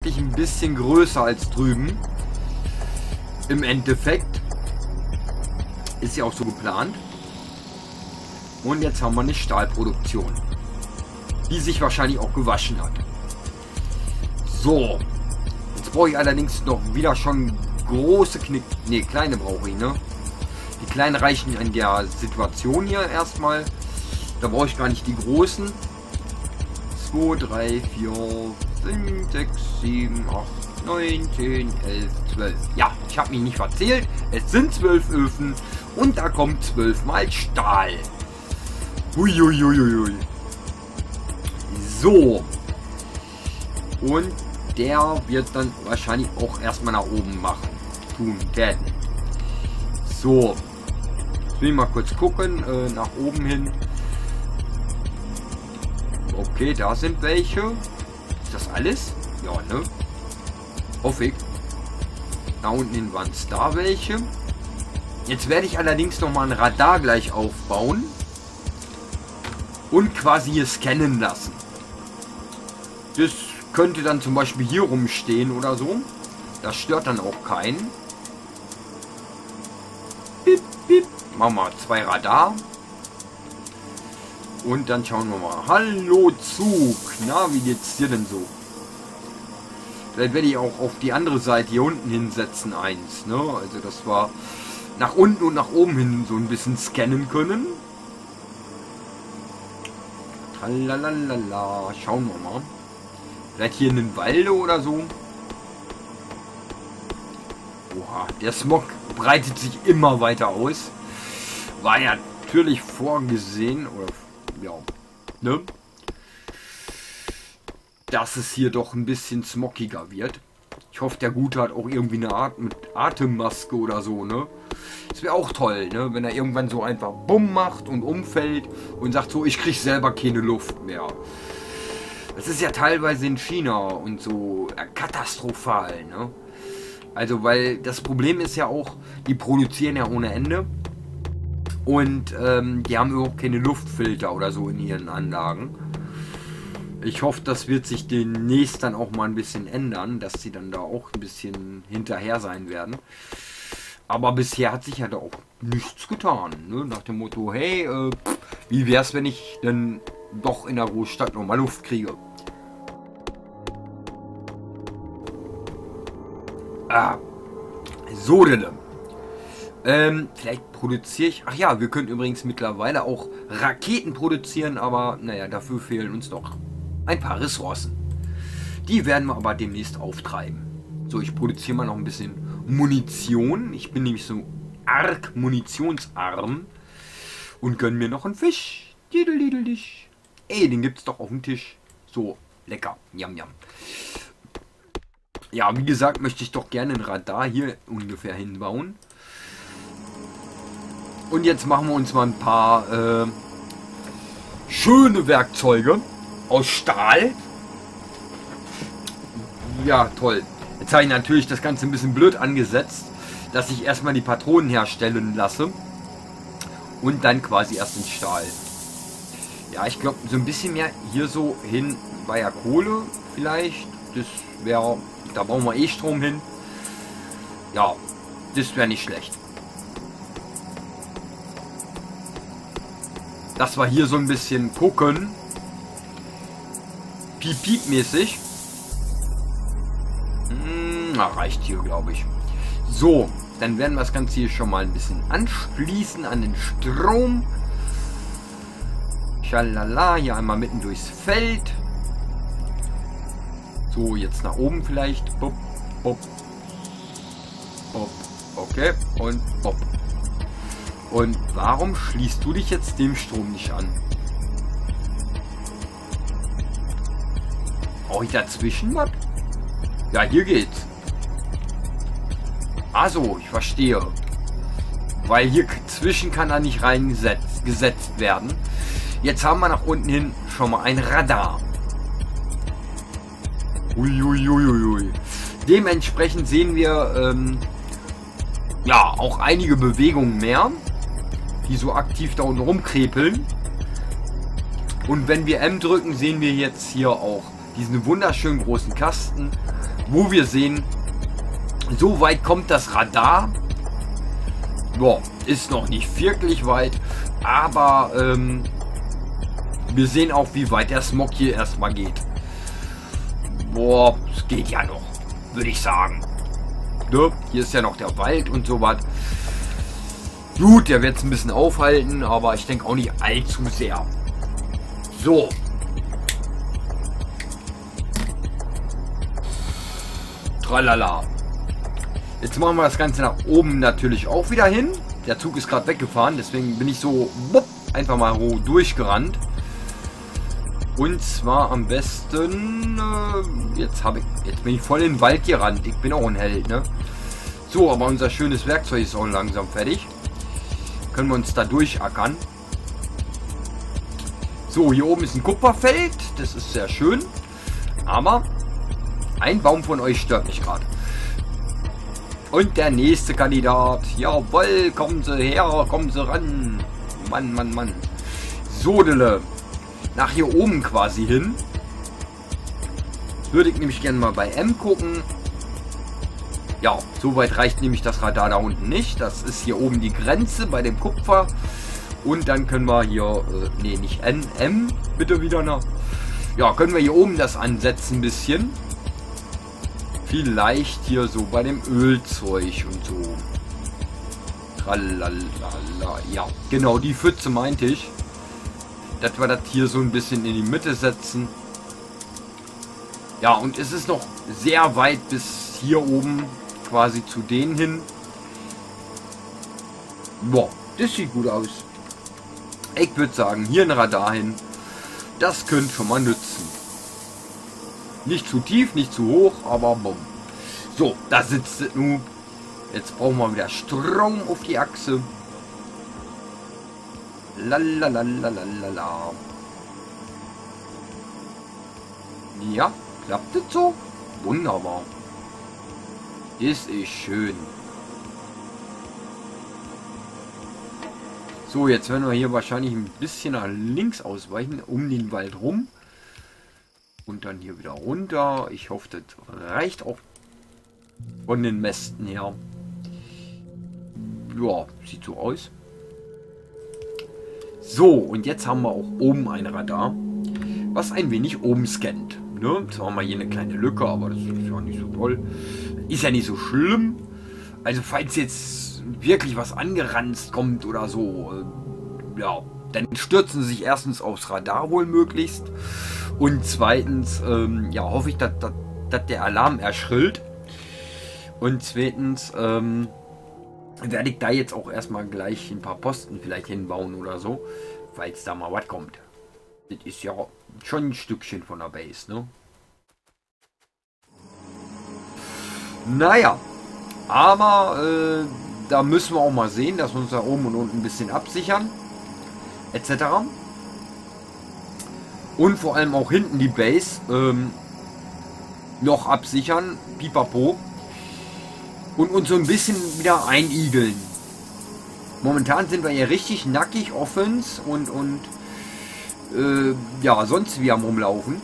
eigentlich ein bisschen größer als drüben. Im Endeffekt. Ist ja auch so geplant. Und jetzt haben wir eine Stahlproduktion. Die sich wahrscheinlich auch gewaschen hat. So. Jetzt brauche ich allerdings noch wieder schon große kleine brauche ich, ne? Die kleinen reichen in der Situation hier erstmal. Da brauche ich gar nicht die großen. 2, 3, 4, 5, 6, 7, 8, 9, 10, 11, 12. Ja, ich habe mich nicht verzählt. Es sind 12 Öfen und da kommt 12 mal Stahl. Huiuiuiui. So. Und der wird dann wahrscheinlich auch erstmal nach oben tun. So. Ich will mal kurz gucken. Nach oben hin. Okay, da sind welche. Ist das alles? Ja, ne? Hoffe ich. Da unten hin waren es da welche. Jetzt werde ich allerdings noch mal ein Radar gleich aufbauen. Und quasi hier scannen lassen. Das könnte dann zum Beispiel hier rumstehen oder so. Das stört dann auch keinen. Bip, bip. Machen wir 2 Radar. Und dann schauen wir mal. Hallo Zug. Na, wie geht's dir denn so? Vielleicht werde ich auch auf die andere Seite hier unten hinsetzen eins. Ne? Also das war nach unten und nach oben hin so ein bisschen scannen können. Lalalala. Schauen wir mal. Vielleicht hier in den Walde oder so. Oha, der Smog breitet sich immer weiter aus. War ja natürlich vorgesehen, oder ja, ne? Dass es hier doch ein bisschen smockiger wird. Ich hoffe, der Gute hat auch irgendwie eine Art mit Atemmaske oder so, ne? Das wäre auch toll, ne? Wenn er irgendwann so einfach bumm macht und umfällt und sagt so, ich kriege selber keine Luft mehr. Das ist ja teilweise in China und so katastrophal, ne? Also, weil das Problem ist ja auch, die produzieren ja ohne Ende. Und die haben überhaupt keine Luftfilter oder so in ihren Anlagen. Ich hoffe, das wird sich demnächst dann auch mal ein bisschen ändern, dass sie dann da auch ein bisschen hinterher sein werden. Aber bisher hat sich ja da auch nichts getan. Ne? Nach dem Motto, hey, wie wär's, wenn ich dann doch in der Großstadt nochmal Luft kriege? So denn. Vielleicht produziere ich... Ach ja, wir können übrigens mittlerweile auch Raketen produzieren, aber naja, dafür fehlen uns noch ein paar Ressourcen. Die werden wir aber demnächst auftreiben. So, ich produziere mal noch ein bisschen Munition. Ich bin nämlich so arg munitionsarm und gönne mir noch einen Fisch. Ey, den gibt's doch auf dem Tisch. So, lecker. Yam, yam. Ja, wie gesagt, möchte ich doch gerne ein Radar hier ungefähr hinbauen. Und jetzt machen wir uns mal ein paar schöne Werkzeuge aus Stahl. Ja, toll. Jetzt habe ich natürlich das Ganze ein bisschen blöd angesetzt, dass ich erstmal die Patronen herstellen lasse. Und dann quasi erst den Stahl. Ja, ich glaube, so ein bisschen mehr hier so hin bei der Kohle vielleicht. Das wäre, da brauchen wir eh Strom hin. Ja, das wäre nicht schlecht. Dass wir hier so ein bisschen gucken. Piep-Piep-mäßig. Na, reicht hier, glaube ich. So, dann werden wir das Ganze hier schon mal ein bisschen anschließen an den Strom. Schalala, hier einmal mitten durchs Feld. So, jetzt nach oben vielleicht. Bop, bop, bop. Okay, und bop. Und warum schließt du dich jetzt dem Strom nicht an? Brauche ich dazwischen was? Ja, hier geht's. Also, ich verstehe. Weil hier zwischen kann er nicht reingesetzt werden. Jetzt haben wir nach unten hin schon mal ein Radar. Uiuiuiui. Dementsprechend sehen wir ja auch einige Bewegungen mehr, die so aktiv da unten rumkrepeln. Und wenn wir M drücken, sehen wir jetzt hier auch diesen wunderschönen großen Kasten, wo wir sehen, so weit kommt das Radar. Boah, ist noch nicht wirklich weit, aber wir sehen auch, wie weit der Smog hier erstmal geht. Boah, es geht ja noch, würde ich sagen. Ne? Hier ist ja noch der Wald und so was. Gut, der wird es ein bisschen aufhalten, aber ich denke auch nicht allzu sehr. So. Tralala. Jetzt machen wir das Ganze nach oben natürlich auch wieder hin. Der Zug ist gerade weggefahren, deswegen bin ich so einfach mal durchgerannt. Und zwar am besten, jetzt bin ich voll in den Wald gerannt. Ich bin auch ein Held, ne? So, aber unser schönes Werkzeug ist auch langsam fertig. Können wir uns da durchackern. So, hier oben ist ein Kupferfeld. Das ist sehr schön. Aber ein Baum von euch stört mich gerade. Und der nächste Kandidat. Jawohl, kommen Sie her, kommen Sie ran. Mann, Mann, Mann. So, Dille. Nach hier oben quasi hin. Würde ich nämlich gerne mal bei M gucken. Ja, soweit reicht nämlich das Radar da unten nicht. Das ist hier oben die Grenze bei dem Kupfer. Und dann können wir hier, nee, nicht N, M, bitte wieder nach. Ja, können wir hier oben das ansetzen ein bisschen. Vielleicht hier so bei dem Ölzeug und so. Tralalala. Ja, genau, die Pfütze meinte ich. Dass wir das hier so ein bisschen in die Mitte setzen. Ja, und es ist noch sehr weit bis hier oben quasi zu denen hin. Boah, das sieht gut aus. Ich würde sagen, hier ein Radar hin. Das könnte schon mal nützen. Nicht zu tief, nicht zu hoch, aber bumm. So, da sitzt es nun. Jetzt brauchen wir wieder Strom auf die Achse. Lalalala. Ja, klappt das so? Wunderbar. Das ist schön. So, jetzt werden wir hier wahrscheinlich ein bisschen nach links ausweichen, um den Wald rum. Und dann hier wieder runter. Ich hoffe, das reicht auch von den Mästen her. Ja, sieht so aus. So, und jetzt haben wir auch oben ein Radar, was ein wenig oben scannt. Ne? Zwar haben wir hier eine kleine Lücke, aber das ist ja nicht so toll. Ist ja nicht so schlimm. Also falls jetzt wirklich was angeranzt kommt oder so, ja, dann stürzen sie sich erstens aufs Radar wohl möglichst. Und zweitens, ja, hoffe ich, dass der Alarm erschrillt. Und zweitens, werde ich da jetzt auch erstmal gleich ein paar Posten vielleicht hinbauen oder so, falls da mal was kommt. Das ist ja schon ein Stückchen von der Base, ne? Naja, aber da müssen wir auch mal sehen, dass wir uns da oben und unten ein bisschen absichern, etc. Und vor allem auch hinten die Base noch absichern, pipapo. Und uns so ein bisschen wieder einigeln. Momentan sind wir ja richtig nackig, Offens und ja, sonst wie am Rumlaufen.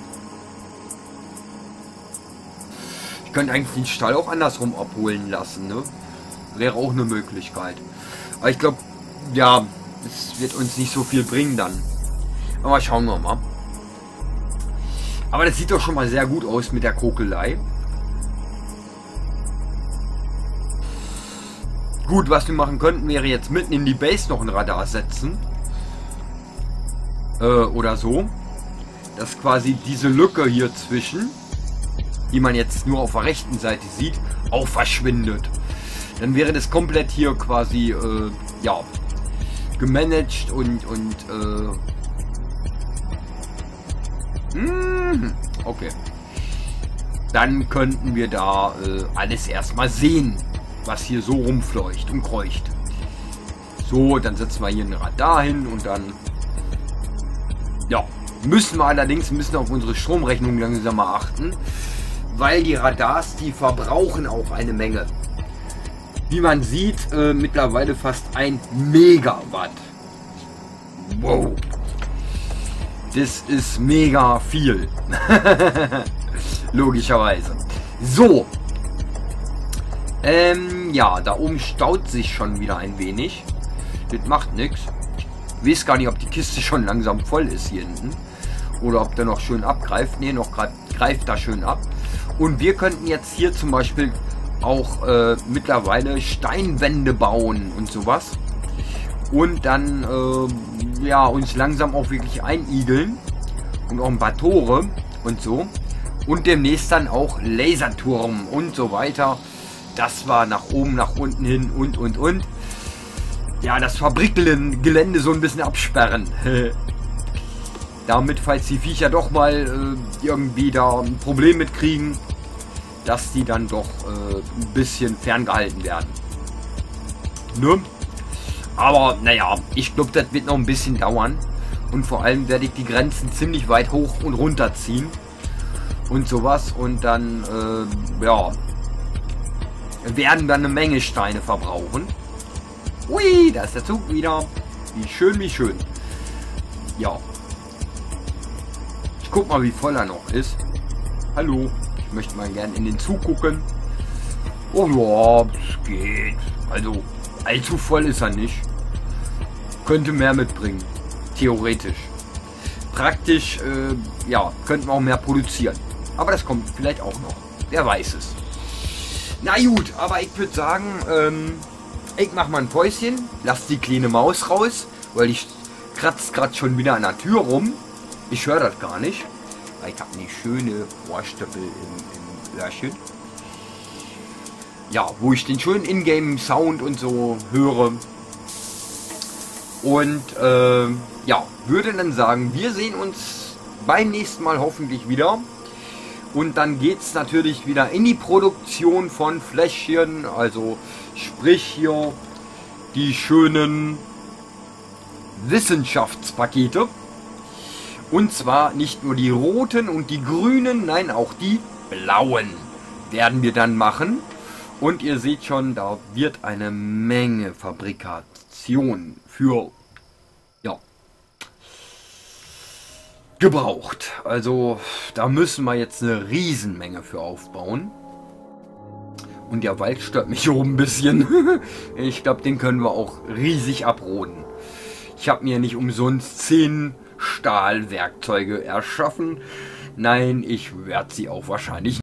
Ich könnte eigentlich den Stall auch andersrum abholen lassen, ne? Wäre auch eine Möglichkeit. Aber ich glaube, ja, es wird uns nicht so viel bringen dann. Aber schauen wir mal. Aber das sieht doch schon mal sehr gut aus mit der Kokelei. Gut, was wir machen könnten, wäre jetzt mitten in die Base noch ein Radar setzen. Oder so. Dass quasi diese Lücke hier zwischen, die man jetzt nur auf der rechten Seite sieht, auch verschwindet. Dann wäre das komplett hier quasi, ja, gemanagt und okay. Dann könnten wir da alles erstmal sehen, was hier so rumfleucht und kreucht. So, dann setzen wir hier ein Radar hin und dann, ja, müssen wir allerdings auf unsere Stromrechnung langsam mal achten, weil die Radars, die verbrauchen auch eine Menge. Wie man sieht, mittlerweile fast 1 Megawatt. Wow. Das ist mega viel. Logischerweise. So. Ja, da oben staut sich schon wieder ein wenig. Das macht nichts. Ich weiß gar nicht, ob die Kiste schon langsam voll ist hier hinten. Oder ob der noch schön abgreift. Ne, noch greift da schön ab. Und wir könnten jetzt hier zum Beispiel auch mittlerweile Steinwände bauen und sowas. Und dann ja, uns langsam auch wirklich einigeln. Und auch ein paar Tore und so. Und demnächst dann auch Laserturm und so weiter. Das war nach oben, nach unten hin und. Ja, das Fabrikgelände so ein bisschen absperren. Damit, falls die Viecher doch mal irgendwie da ein Problem mitkriegen, dass die dann doch ein bisschen ferngehalten werden. Ne? Aber naja, ich glaube, das wird noch ein bisschen dauern. Und vor allem werde ich die Grenzen ziemlich weit hoch und runter ziehen. Und sowas. Und dann, ja, werden wir eine Menge Steine verbrauchen. Ui, da ist der Zug wieder. Wie schön, wie schön. Ja. Ich guck mal, wie voll er noch ist. Hallo. Ich möchte mal gerne in den Zug gucken. Oh ja, es geht. Also, allzu voll ist er nicht. Könnte mehr mitbringen. Theoretisch. Praktisch, ja, könnten wir auch mehr produzieren. Aber das kommt vielleicht auch noch. Wer weiß es. Na gut, aber ich würde sagen, ich mache mal ein Päuschen. Lass die kleine Maus raus, weil ich kratzt gerade schon wieder an der Tür rum. Ich höre das gar nicht. Weil ich habe eine schöne Ohrstöppel im Öhrchen. Ja, wo ich den schönen Ingame-Sound und so höre. Und ja, würde dann sagen, wir sehen uns beim nächsten Mal hoffentlich wieder. Und dann geht es natürlich wieder in die Produktion von Fläschchen. Also sprich hier die schönen Wissenschaftspakete. Und zwar nicht nur die roten und die grünen, nein, auch die blauen werden wir dann machen. Und ihr seht schon, da wird eine Menge Fabrikation für, ja, gebraucht. Also da müssen wir jetzt eine Riesenmenge für aufbauen. Und der Wald stört mich oben ein bisschen. Ich glaube, den können wir auch riesig abroden. Ich habe mir nicht umsonst 10 Stahlwerkzeuge erschaffen. Nein, ich werde sie auch wahrscheinlich